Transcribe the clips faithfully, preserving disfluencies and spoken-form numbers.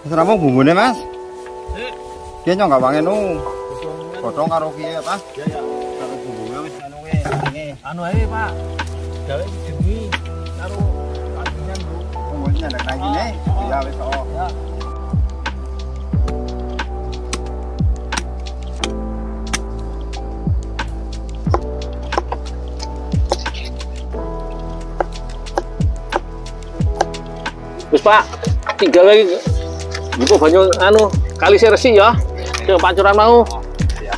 Seramo bumbune, Mas. Sik. Ki nyong gawange nu. Godhong karo kiye, Pak? Ya ya. Karo bumbune wis anu kuwi, ini. Anu ae, Pak. Gawe demi karo kajian, Bu. Bumbune ada kayine. Ya wis oh. Ya. Wis Pak, tinggal lagi buka banyu anu kali seresi ya ke pancuran mau. Iya.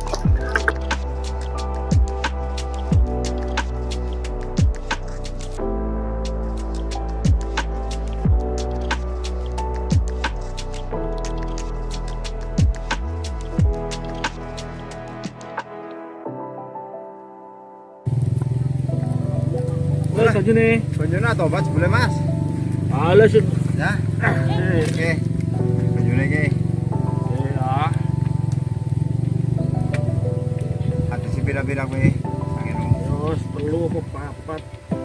Wes aja nih. Banyune tobat boleh, Mas. Halo sih. Ya. Oke. Banyune iki. Ya. Ati sipira-pira kuwi. Sangeno. Terus perlu apa papat.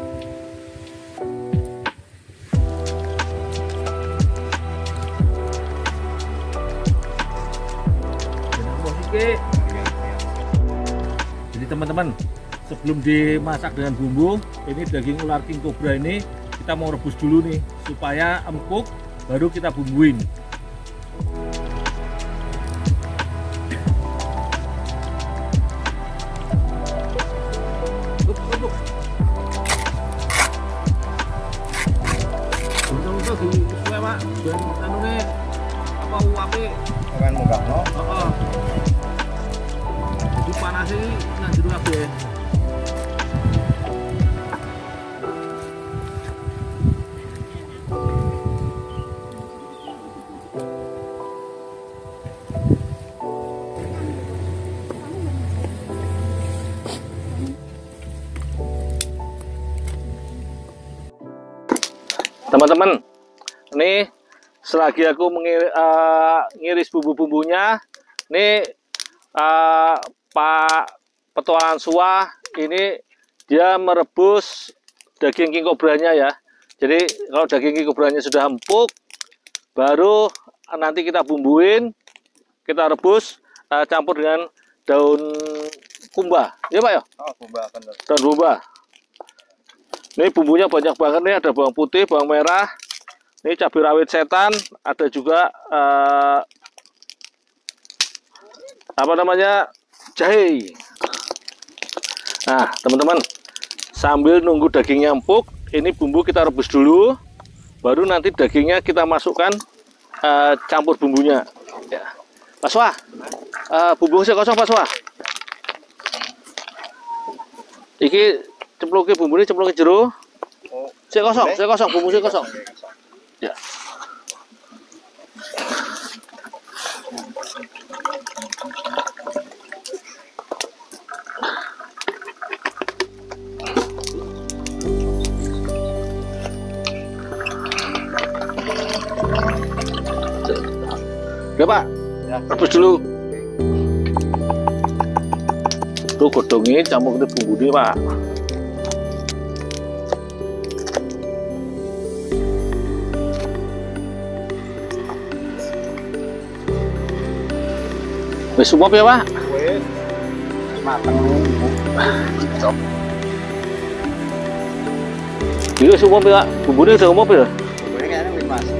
Jadi teman-teman, sebelum dimasak dengan bumbu, ini daging ular king cobra ini kita mau rebus dulu nih supaya empuk, baru kita bumbuin. Untuk di sesuai Pak, dan anu nih apa uape? Kan munggah no. Heeh. Jadi panas ini nang jero kabeh. Teman-teman, ini selagi aku mengir, uh, ngiris bumbu-bumbunya, ini uh, Pak Petualangan Suah ini dia merebus daging king cobranya ya. Jadi kalau daging king cobranya sudah empuk, baru nanti kita bumbuin, kita rebus, uh, campur dengan daun kumba, ya Pak ya? Oh, kumba bener. Daun kumba. Ini bumbunya banyak banget nih, ada bawang putih, bawang merah, ini cabai rawit setan, ada juga uh, apa namanya jahe. Nah teman-teman, sambil nunggu dagingnya empuk, ini bumbu kita rebus dulu, baru nanti dagingnya kita masukkan, uh, campur bumbunya. Ya. Pak Suah, uh, bumbu saya kosong Pak Suah. Iki cemplungke bumbu ini cemplungke jero. Oh, saya kosong, saya kosong, bumbu saya kosong. Ya. Ya Pak, ya. rebus dulu. Tuh godongnya campur ke bumbu ini Pak. Wis suwop ya Pak? Wis. Mateng. Cok. Iya suwop ya, bumbunya udah umop ya? Bumbunya kayaknya wis, Mas.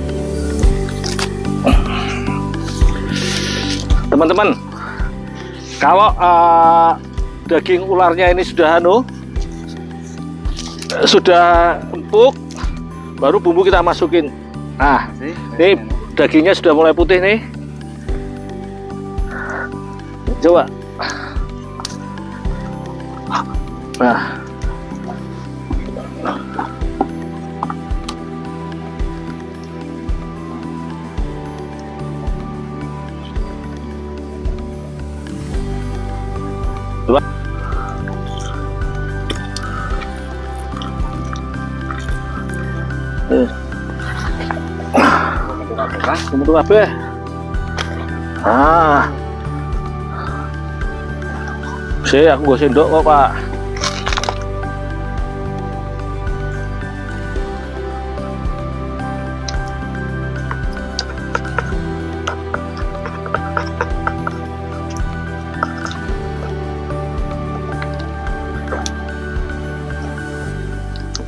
Teman-teman, kalau uh, daging ularnya ini sudah anu, sudah empuk, baru bumbu kita masukin. Nah, ini dagingnya sudah mulai putih nih. Coba. Nah. Coba. Eh. Kemudian kabeh. Ah. Saya aku gak sendok kok Pak.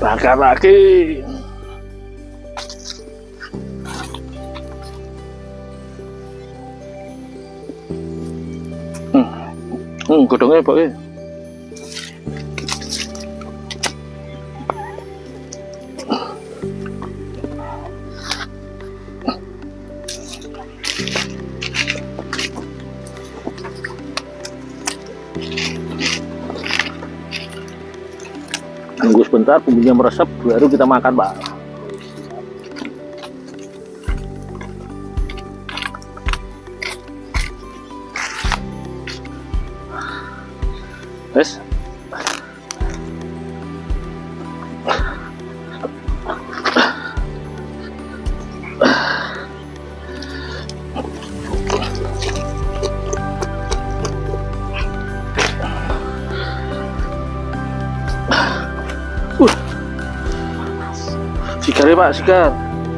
Bakar lagi. Hmm, hmm godongnya Pak. Tunggu sebentar bumbunya meresap baru kita makan, Pak. Wes. Uh. Sigar ya Pak, sigar.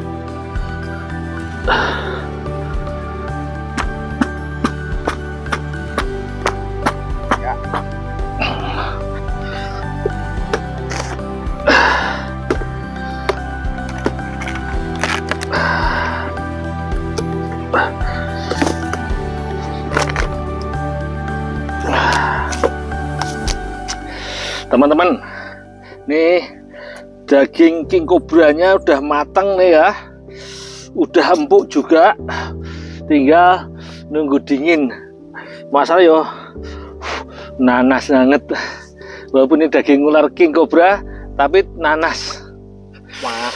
Ya. Teman-teman, nih daging king cobranya udah matang nih ya, udah empuk juga, tinggal nunggu dingin. Masalah yo nanas banget, walaupun ini daging ular king cobra tapi nanas. Wah.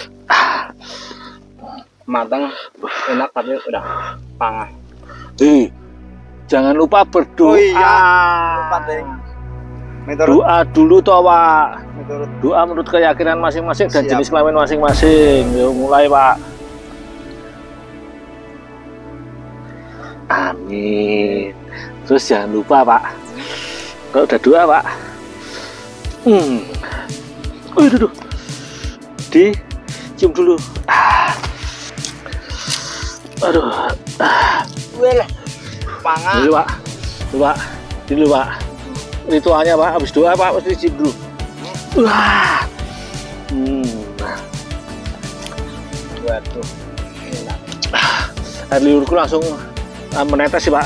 Matang, enak tapi udah pangas. Hei, jangan lupa berdoa. Oh iya, lupa deh. Menurut, Doa dulu toh Pak. menurut Doa menurut keyakinan masing-masing dan Siap. jenis kelamin masing-masing. Yuk mulai Pak. Amin. Terus jangan lupa Pak, kalau udah doa Pak, hmm, oh itu tuh, di cium dulu. Ah. Aduh, ah. Wih, pangas. Dulu Pak, dulu Pak, dulu Pak. Ritualnya Pak, habis doa Pak pasti cium dulu. Wah, hmm. Waduh, enak. Air liurku langsung uh, menetes sih Pak.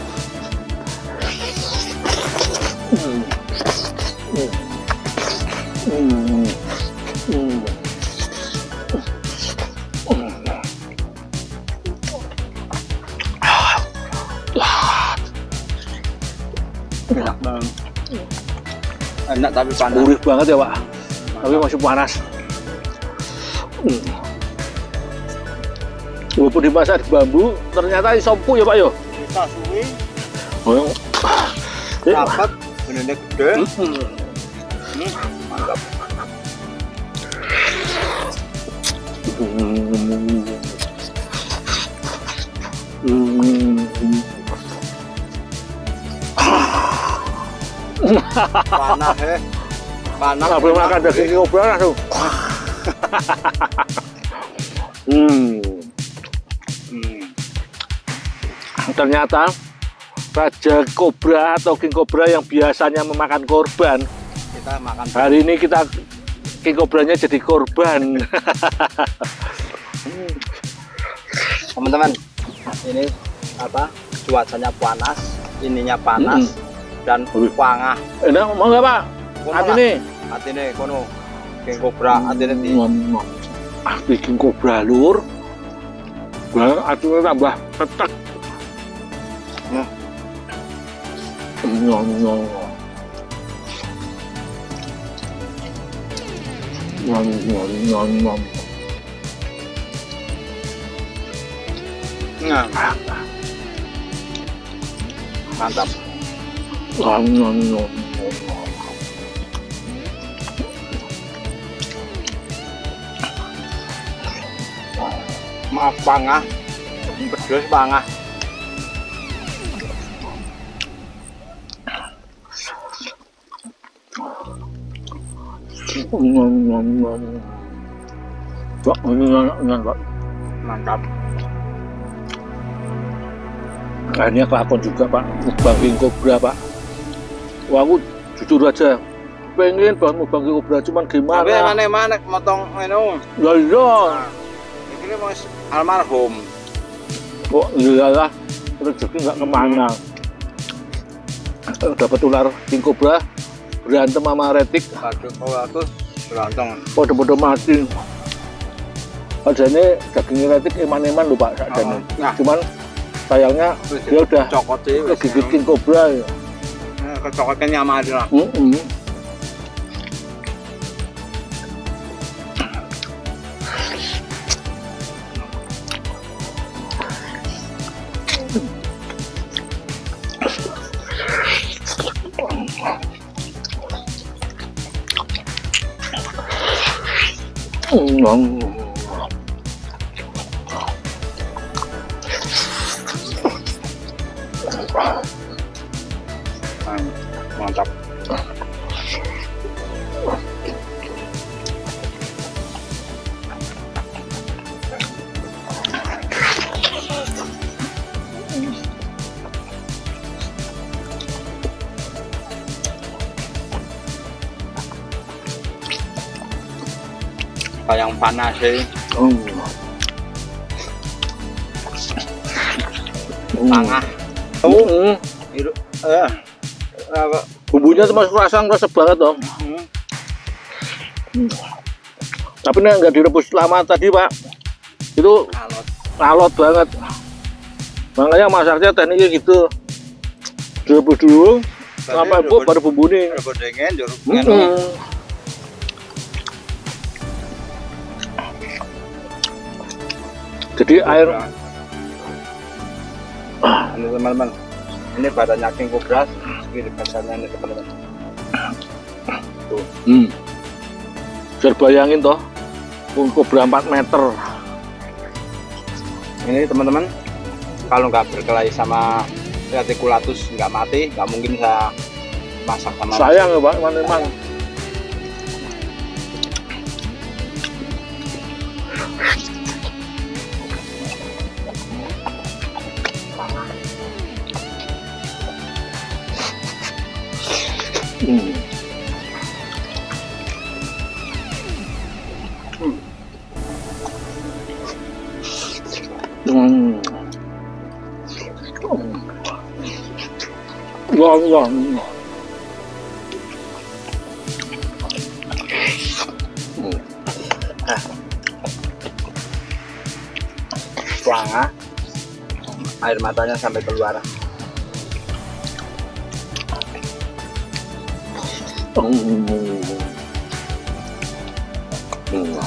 Hmm. Hmm. Hmm. Hmm. Enak banget. Enak tapi panas. Gurih banget ya Pak, tapi masih panas. Hmm. Walaupun dimasak di bambu, ternyata isompu ya Pak yo. Kita suwi, Oh, dapat bener-bener gede. hmm. Hmm, mantap. Hmm. Hmm. Panas he. Panas. Nah, belum makan daging cobra langsung. Hmm. Hmm. Ternyata raja kobra atau king cobra yang biasanya memakan korban, Kita makan. hari ini kita king cobranya jadi korban. Teman-teman, ini apa? Cuacanya panas, ininya panas, Mm-mm. dan pangas. Enak mau nggak Pak? Hati nih. Hati nih, kono. King cobra, hati nih. di. Ah, king cobra lur. Bah, atunya tambah tetek. Ya. Nyong nyong. Nyong nyong nyong nyong. Nah, mantap. Nyong nyong nyong. Maaf pangas, pedes pangas. Nyong nyong nyong. Pak, ini nyong nyong Pak. Mantap. Akhirnya kelakon juga Pak, mukbang king cobra Pak. Wah, aku jujur aja, pengen banget mau bagi kobra, cuman gimana? Tapi mana mana motong anu. Ya iya. Ini mau almarhum. Kok iyalah rezeki nggak kemana. Dapat ular king kobra berantem sama retik. Aduh, kalau aku berantem. Podo-podo mati. Adanya daging retik eman-eman lho Pak sakjane. Nah. Cuman sayangnya dia udah cokot sih. kegigit king kobra ya. Kecokotnya nyaman aja lah. Mm -mm. Mm. Mantap. Kayak yang panas sih. Oh. Tengah. Oh. Mm. Itu eh apa? Bumbunya tuh masuk rasa ngerasa banget dong. Hmm. Hmm. Tapi nih nggak direbus lama tadi Pak, itu Alot. alot banget. Makanya masaknya tekniknya gitu, direbus dulu sampai empuk baru bumbu nih. Rebus dingin, jeruk Hmm. anu. Jadi air Ini teman-teman, ini badannya king kobra, segini besarnya ini teman-teman. Tuh. hmm. Bisa bayangin toh, king kobra empat meter. Ini teman-teman, kalau nggak berkelahi sama reticulatus nggak mati, nggak mungkin saya masak sama. Sayang ya Pak, memang. Hmm. Hmm. Wah, wah. Hmm. Suanga, air matanya sampai keluar. Hmm. Hmm.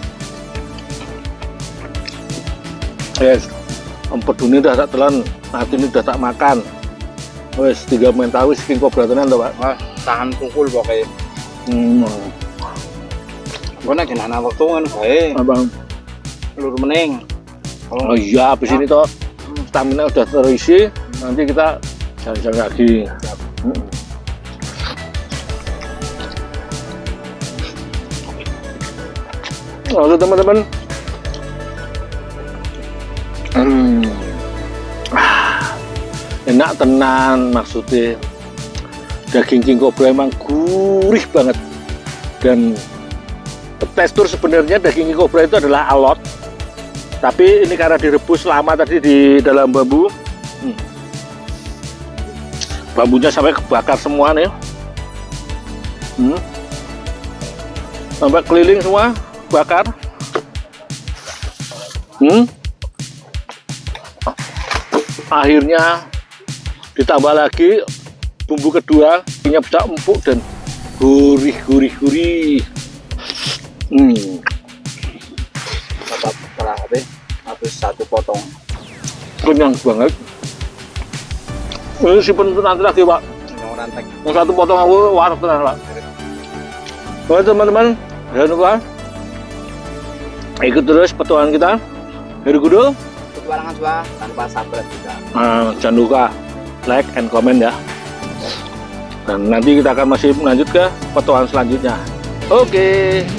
Yes, empedune udah tak telan, hati ini udah tak makan. Wes tiga main tahu king kobra tenan lho Pak. Wah, tahan pukul pokoknya. Hmm. Gue nak anak waktu kan baik. Abang. Lur meneng. Oh iya, habis ini toh stamina udah terisi, nanti kita jalan-jalan lagi. Hmm. Oke teman-teman. Hmm. Ah, enak tenan maksudnya. Daging king kobra emang gurih banget. Dan tekstur sebenarnya daging king kobra itu adalah alot. Tapi ini karena direbus lama tadi di dalam bambu. Hmm. Bambunya sampai kebakar semua nih. Hmm. Sampai keliling semua bakar. Hmm. Akhirnya ditambah lagi bumbu kedua, minyak bisa empuk dan gurih gurih gurih. Hmm. Dapat setelah habis habis satu potong. Kenyang banget. Ini simpen nanti lagi Pak. Yang rantek. Yang satu potong aku warna tenang Pak. Oke teman-teman, jangan lupa ikut terus petualangan kita. Dari Gudul. Petualangan Swa tanpa subscribe juga. Uh, jangan lupa like and comment ya. Dan nanti kita akan masih lanjut ke petualangan selanjutnya. Oke.